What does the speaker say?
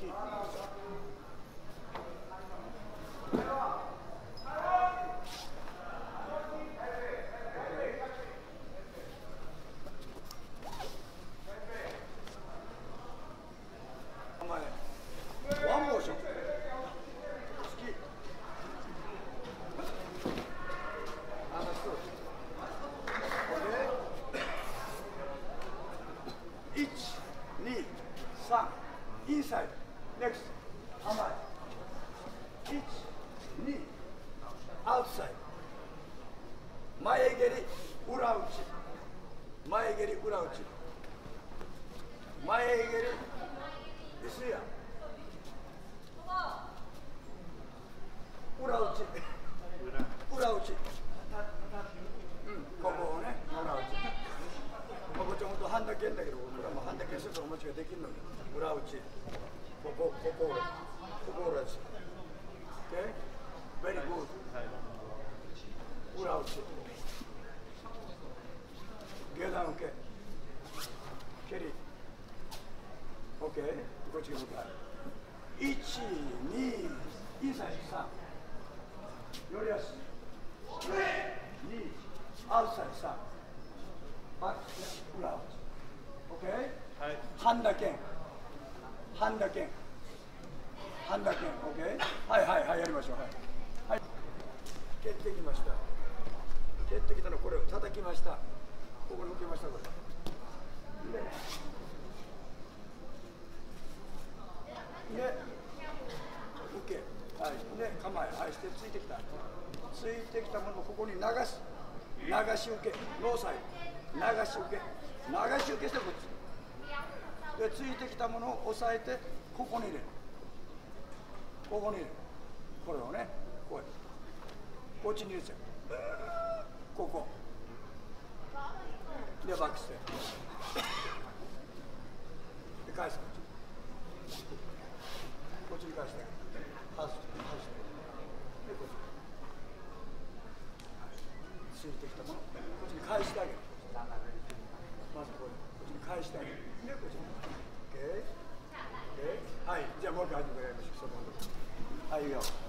き。ワンモーション。1、2、3、インサイド、ネクスト、甘い。1、2、アウトサイド。前蹴り、裏打ち。前蹴り、裏打ち。前蹴り、ですや。裏打ち。裏打ち。ここをね、裏打ち。こっち本当半だけんだけど、これはもう半だけするとお持ちができるのに、裏打ち。ここ裏打ち。Okay? Very good. 裏打ち。下段受け。蹴り。OK? こっちが向かい。1、2、インサイド3。よりやす。2、アウトサイド3。バック裏打ち。OK? はい。半だけん。半だけん。半だけん。OK? はいはいはい、やりましょう。はい。はい。蹴ってきました。蹴ってきたのこれを叩きました。ここに受けました、これ。ね。受け。はい。ね、構え。はい、してついてきた。ついてきたものをここに流す。流し受け。ノーサイド。流し受け。流し受けしてこっち。で、ついてきたものを押さえて、ここに入れる。ここに入れる。これをね、こうやって。こっちに入れちゃう。ここ。で、バックして。で、返すこっち。こっちに返して。外して。で、こっち。ついてきたもの、こっちに返してあげる。まずこっちに返してあげる。で、こっちに。OK? OK? はい。じゃあもう一回始めましょう。そのはい、いいよ。